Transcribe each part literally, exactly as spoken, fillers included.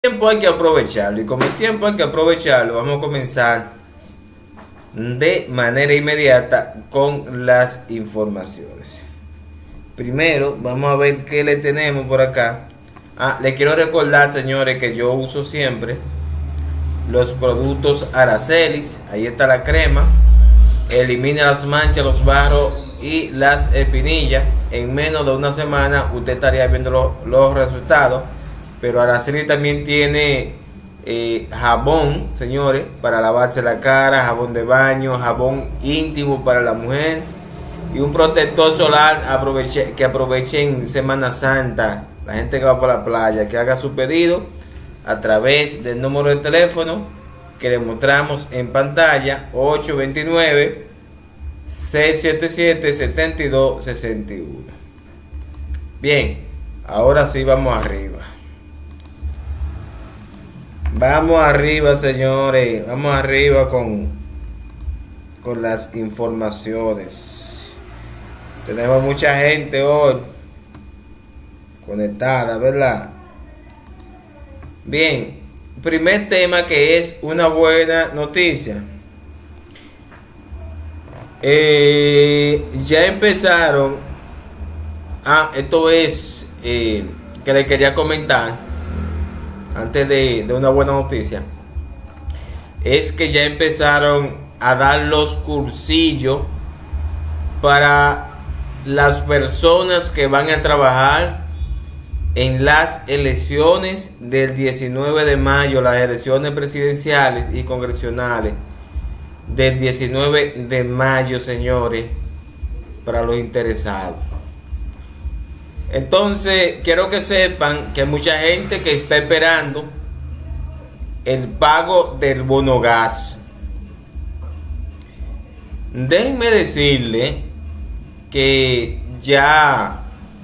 Tiempo hay que aprovecharlo, y como el tiempo hay que aprovecharlo, vamos a comenzar de manera inmediata con las informaciones. Primero vamos a ver qué le tenemos por acá. Ah, le quiero recordar, señores, que yo uso siempre los productos Aracelis. Ahí está la crema, elimina las manchas, los barros y las espinillas. En menos de una semana usted estaría viendo los, los resultados. Pero Araceli también tiene eh, jabón, señores, para lavarse la cara, jabón de baño, jabón íntimo para la mujer y un protector solar aproveche, que aprovechen Semana Santa. La gente que va por la playa, que haga su pedido a través del número de teléfono que le mostramos en pantalla, ocho dos nueve, seis siete siete, siete dos seis uno. Bien, ahora sí vamos arriba. Vamos arriba, señores. Vamos arriba con, con las informaciones. Tenemos mucha gente hoy conectada, ¿verdad? Bien, primer tema que es una buena noticia. Eh, ya empezaron. Ah, esto es eh, que le quería comentar. Antes de, de una buena noticia, es que ya empezaron a dar los cursillos para las personas que van a trabajar en las elecciones del diecinueve de mayo, las elecciones presidenciales y congresionales del diecinueve de mayo, señores, para los interesados. Entonces, quiero que sepan que hay mucha gente que está esperando el pago del bono gas. Déjenme decirle que ya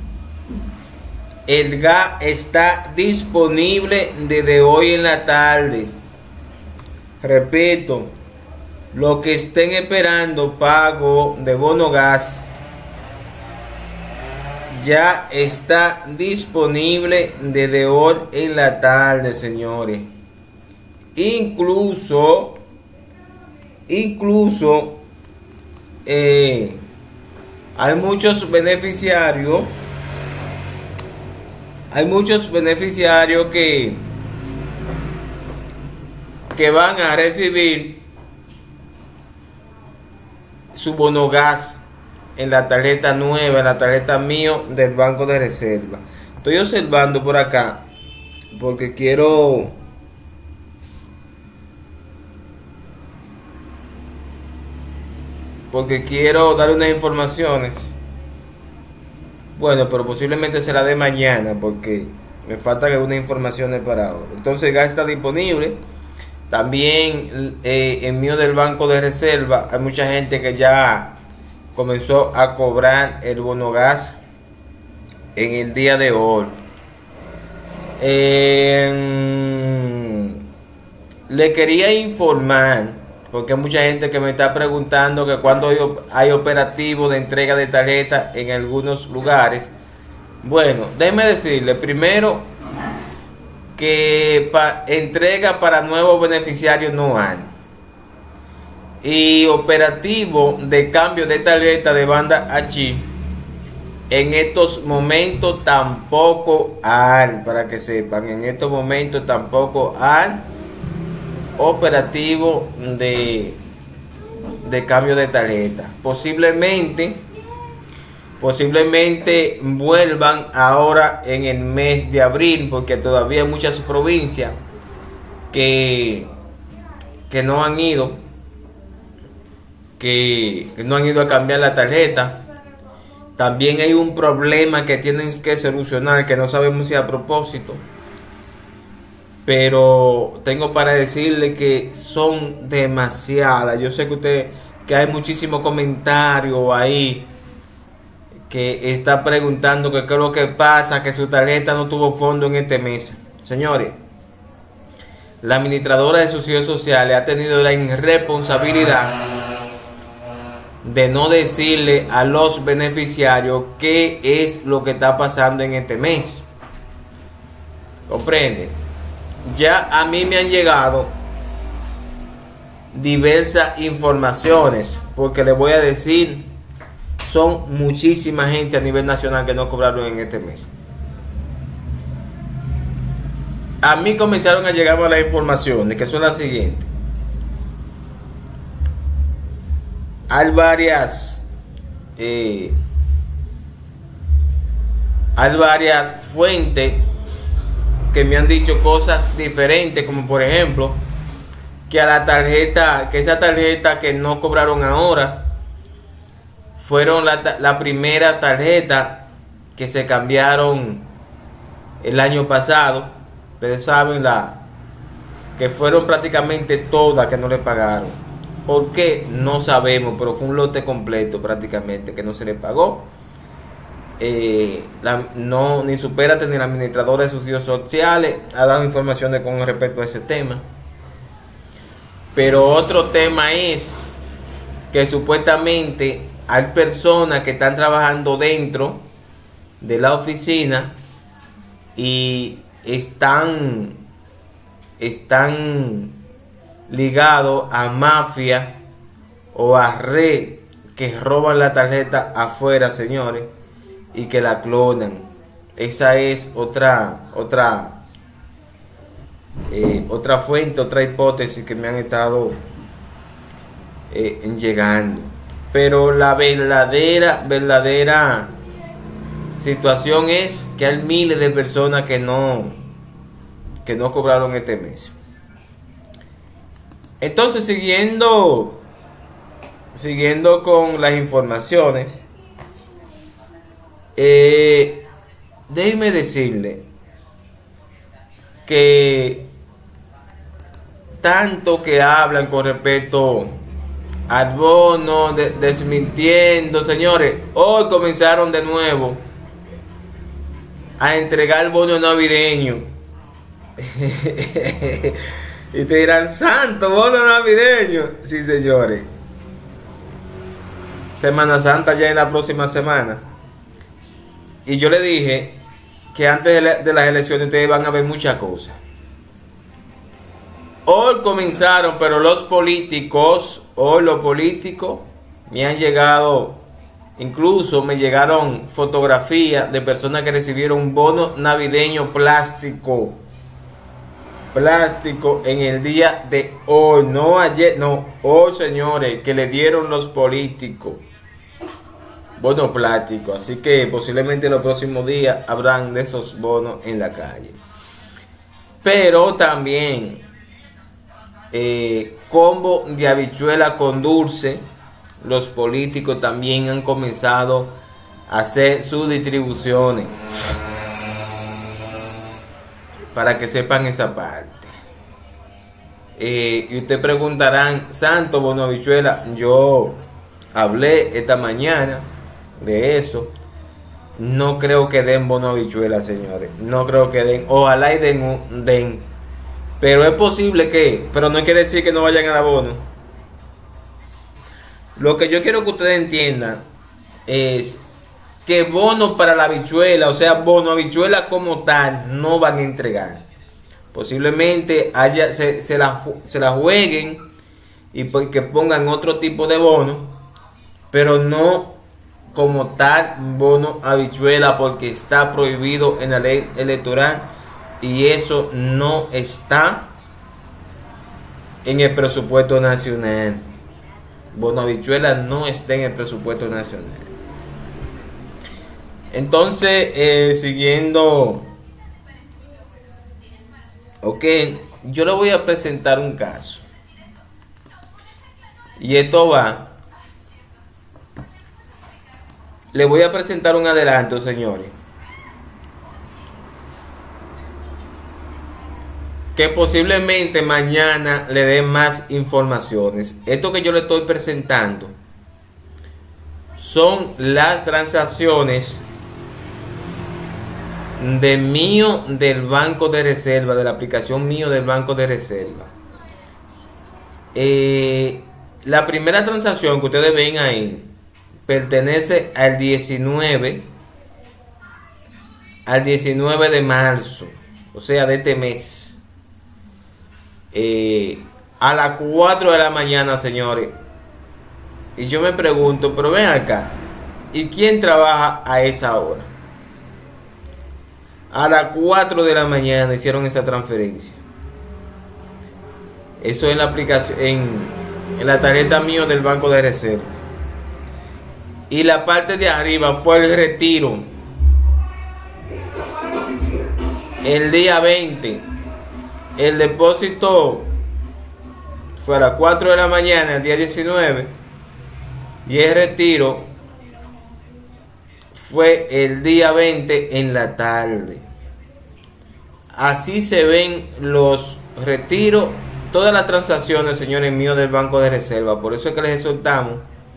el gas está disponible desde hoy en la tarde. Repito, los que estén esperando pago de bono gas, ya está disponible desde hoy en la tarde, señores. Incluso, incluso, eh, hay muchos beneficiarios, hay muchos beneficiarios que, que van a recibir su bono gas en la tarjeta nueva, en la tarjeta mío del Banco de Reserva. Estoy observando por acá porque quiero porque quiero dar unas informaciones. Bueno, pero posiblemente será de mañana porque me faltan algunas informaciones para ahora. Entonces, gas está disponible. También eh, en mío del Banco de Reserva hay mucha gente que ya comenzó a cobrar el bono gas en el día de hoy. Eh, le quería informar, porque hay mucha gente que me está preguntando que cuando hay, hay operativo de entrega de tarjeta en algunos lugares. Bueno, déjeme decirle primero que pa, entrega para nuevos beneficiarios no hay. Y operativo de cambio de tarjeta de banda H en estos momentos tampoco hay, para que sepan, en estos momentos tampoco hay operativo de, de cambio de tarjeta. Posiblemente, posiblemente vuelvan ahora en el mes de abril, porque todavía hay muchas provincias que, que no han ido. Que no han ido a cambiar la tarjeta. También hay un problema que tienen que solucionar, que no sabemos si a propósito, pero tengo para decirle que son demasiadas. Yo sé que usted, que hay muchísimos comentarios ahí que está preguntando que qué es lo que pasa, que su tarjeta no tuvo fondo en este mes. Señores, la administradora de subsidios sociales ha tenido la irresponsabilidad de no decirle a los beneficiarios qué es lo que está pasando en este mes. ¿Comprende? ya a mí me han llegado diversas informaciones, porque les voy a decir, son muchísima gente a nivel nacional que no cobraron en este mes. A mí comenzaron a llegar las informaciones que son las siguientes. Hay varias eh, hay varias fuentes que me han dicho cosas diferentes, como por ejemplo que a la tarjeta, que esa tarjeta que no cobraron ahora fueron la, la primera tarjeta que se cambiaron el año pasado. Ustedes saben la que fueron prácticamente todas que no le pagaron. ¿Por qué? No sabemos, pero fue un lote completo prácticamente que no se le pagó. Eh, la, no, ni Supérate ni la administradora de subsidios sociales ha dado informaciones con respecto a ese tema. Pero otro tema es que supuestamente hay personas que están trabajando dentro de la oficina y están, están ligados a mafia o a red que roban la tarjeta afuera, señores, y que la clonan. Esa es otra otra eh, otra fuente, otra hipótesis que me han estado eh, llegando. Pero la verdadera verdadera situación es que hay miles de personas que no que no cobraron este mes. Entonces, siguiendo siguiendo con las informaciones, eh, déjenme decirle que tanto que hablan con respecto al bono, de, desmintiendo, señores, hoy comenzaron de nuevo a entregar el bono navideño. Y te dirán, santo, bono navideño. Sí, señores. Semana Santa ya en la próxima semana. Y yo le dije que antes de, la, de las elecciones ustedes van a ver muchas cosas. Hoy comenzaron, pero los políticos, hoy los políticos me han llegado, incluso me llegaron fotografías de personas que recibieron un bono navideño plástico. Plástico en el día de hoy, no ayer, no, hoy, señores, que le dieron los políticos bonos plásticos. Así que posiblemente los próximos días habrán de esos bonos en la calle. Pero también eh, combo de habichuela con dulce. Los políticos también han comenzado a hacer sus distribuciones, para que sepan esa parte. Eh, y ustedes preguntarán, santo, bono habichuela. Yo hablé esta mañana de eso. No creo que den bono habichuela, señores. No creo que den. Ojalá y den, den. Pero es posible que, pero no quiere decir que no vayan a dar bono. Lo que yo quiero que ustedes entiendan es que bono para la habichuela, o sea, bono habichuela como tal, no van a entregar. Posiblemente haya, se, se, la, se la jueguen y pues que pongan otro tipo de bono, pero no como tal bono habichuela, porque está prohibido en la ley electoral y eso no está en el presupuesto nacional. Bono habichuela no está en el presupuesto nacional. Entonces, eh, siguiendo, ok, yo le voy a presentar un caso. Y esto va, le voy a presentar un adelanto, señores, que posiblemente mañana le dé más informaciones. Esto que yo le estoy presentando son las transacciones de mío del banco de reserva, de la aplicación mío del banco de reserva. Eh, la primera transacción que ustedes ven ahí pertenece al diecinueve, al diecinueve de marzo, o sea, de este mes. eh, a las cuatro de la mañana, señores. Y yo me pregunto, pero ven acá, ¿y quién trabaja a esa hora? A las cuatro de la mañana hicieron esa transferencia. Eso en la aplicación, en, en la tarjeta mío del Banco de Reserva. Y la parte de arriba fue el retiro. El día veinte. El depósito fue a las cuatro de la mañana, el día diecinueve. Y el retiro fue el día veinte en la tarde. Así se ven los retiros, todas las transacciones, señores míos, del Banco de Reserva. Por eso es que les exhortamos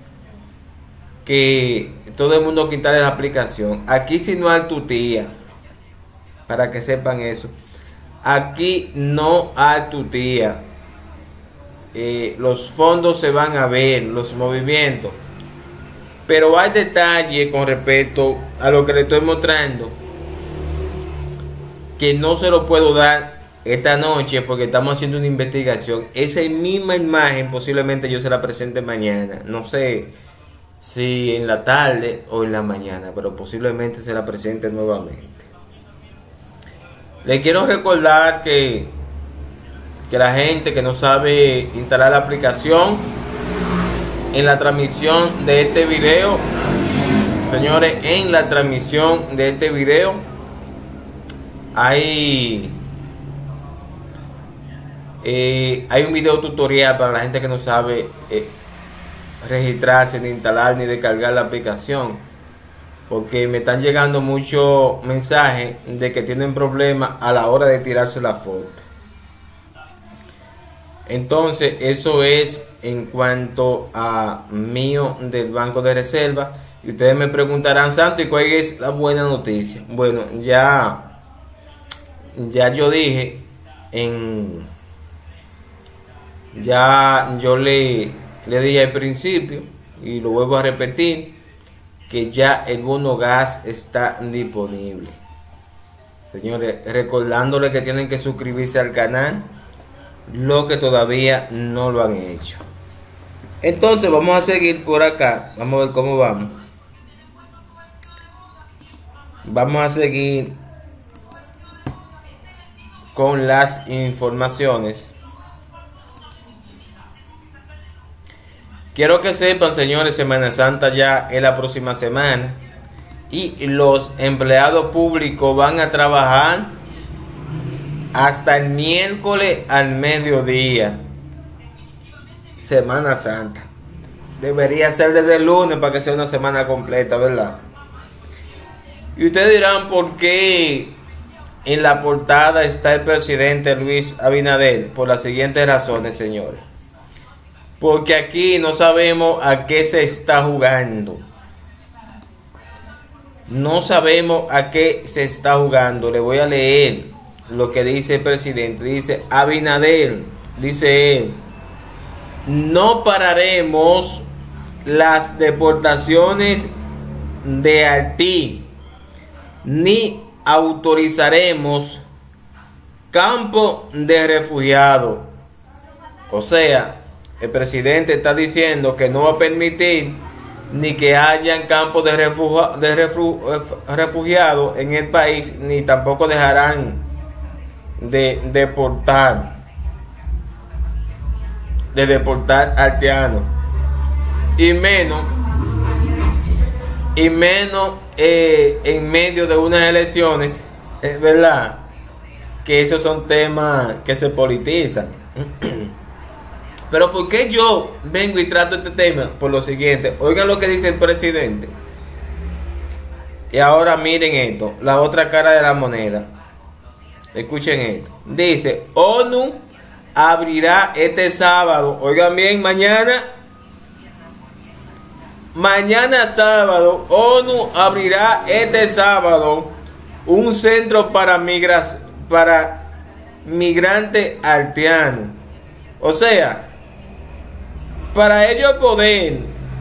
que todo el mundo quitara la aplicación. Aquí si no hay tutía, para que sepan eso. Aquí no hay tutía. Eh, los fondos se van a ver, los movimientos. Pero hay detalles con respecto a lo que le estoy mostrando que no se lo puedo dar esta noche porque estamos haciendo una investigación. Esa misma imagen posiblemente yo se la presente mañana. No sé si en la tarde o en la mañana, pero posiblemente se la presente nuevamente. Le quiero recordar que, que la gente que no sabe instalar la aplicación, en la transmisión de este video, señores, en la transmisión de este video hay eh, hay un video tutorial para la gente que no sabe eh, registrarse, ni instalar, ni descargar la aplicación, porque me están llegando muchos mensajes de que tienen problemas a la hora de tirarse la foto. Entonces eso es en cuanto a mío del Banco de Reserva. Y ustedes me preguntarán, Santo, ¿y cuál es la buena noticia? Bueno, ya ya yo dije en ya yo le, le dije al principio y lo vuelvo a repetir, que ya el bono gas está disponible. Señores, recordándole que tienen que suscribirse al canal, lo que todavía no lo han hecho. Entonces vamos a seguir por acá. Vamos a ver cómo vamos. Vamos a seguir con las informaciones. Quiero que sepan, señores, Semana Santa ya es la próxima semana y los empleados públicos van a trabajar hasta el miércoles al mediodía. Semana Santa. Debería ser desde el lunes para que sea una semana completa, ¿verdad? Y ustedes dirán, ¿por qué en la portada está el presidente Luis Abinader? Por las siguientes razones, señores. Porque aquí no sabemos a qué se está jugando. No sabemos a qué se está jugando. Le voy a leer lo que dice el presidente. Dice: Abinader, dice él, no pararemos las deportaciones de Haití, ni autorizaremos campo de refugiados. O sea, el presidente está diciendo que no va a permitir ni que hayan campos de, refugia, de refu, refugiados en el país, ni tampoco dejarán de deportar de deportar haitianos, y menos y menos eh, en medio de unas elecciones, es verdad que esos son temas que se politizan. Pero ¿por qué yo vengo y trato este tema? Por lo siguiente, oigan lo que dice el presidente. Y ahora miren esto, la otra cara de la moneda. Escuchen esto. Dice: ONU abrirá este sábado. Oigan bien, mañana. Mañana sábado, ONU abrirá este sábado un centro para migras, para migrantes haitianos. O sea, para ellos poder,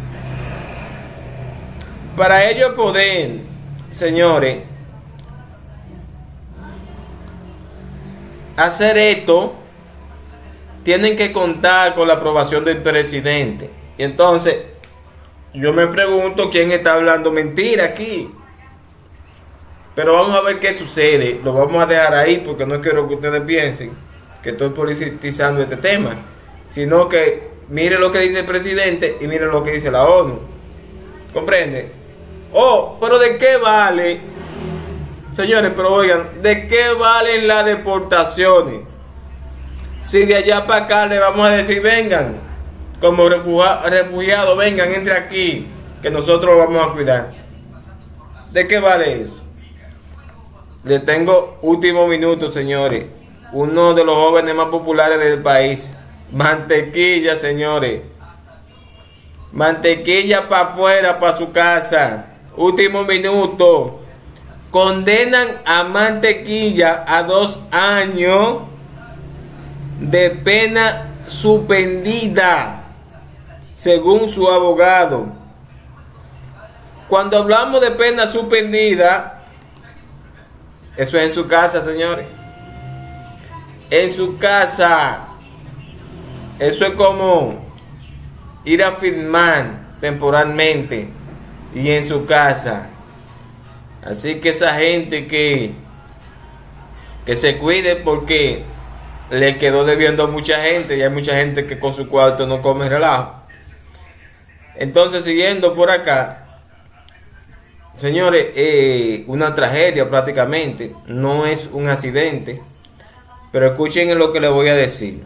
para ellos poder, señores, hacer esto, tienen que contar con la aprobación del presidente. Y entonces, yo me pregunto quién está hablando mentira aquí. Pero vamos a ver qué sucede. Lo vamos a dejar ahí porque no quiero que ustedes piensen que estoy politizando este tema, sino que mire lo que dice el presidente y mire lo que dice la ONU. ¿Comprende? Oh, pero ¿de qué vale? Señores, pero oigan, ¿de qué valen las deportaciones? Si de allá para acá le vamos a decir, vengan, como refugiados, vengan, entre aquí, que nosotros lo vamos a cuidar. ¿De qué vale eso? Le tengo último minuto, señores. Uno de los jóvenes más populares del país. Mantequilla, señores. Mantequilla para afuera, para su casa. Último minuto. Condenan a Mantequilla a dos años de pena suspendida, según su abogado. Cuando hablamos de pena suspendida, eso es en su casa, señores. En su casa. Eso es como ir a firmar temporalmente y en su casa. Así que esa gente que que se cuide, porque le quedó debiendo a mucha gente y hay mucha gente que con su cuarto no come relajo. Entonces, siguiendo por acá, señores, eh, una tragedia prácticamente, no es un accidente, pero escuchen lo que les voy a decir.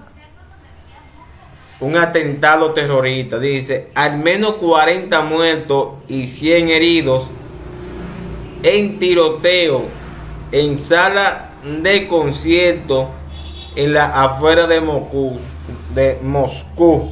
Un atentado terrorista, dice, al menos cuarenta muertos y cien heridos en tiroteo en sala de concierto en la afuera de Moscú, de Moscú,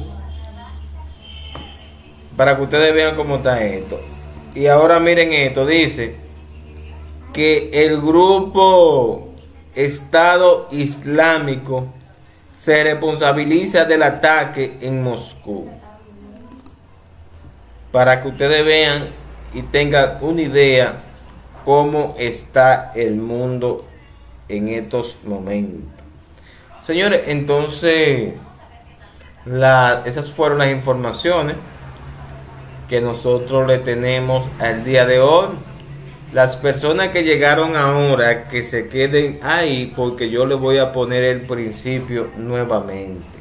para que ustedes vean cómo está esto. Y ahora miren esto, dice que el grupo Estado Islámico se responsabiliza del ataque en Moscú, para que ustedes vean y tengan una idea cómo está el mundo en estos momentos. Señores, entonces la, esas fueron las informaciones que nosotros le tenemos al día de hoy. Las personas que llegaron ahora, que se queden ahí, porque yo les voy a poner el principio nuevamente.